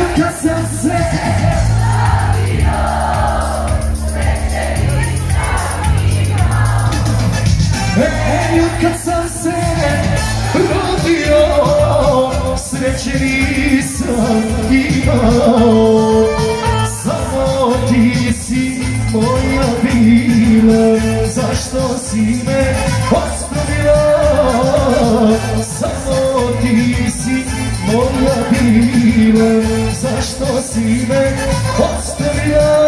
kad sam se kad sam se rodio, sreće nisam imao. Samo ti si moja bila, zašto si me ostavila? Samo ti si moja bila, zašto si me ostavila?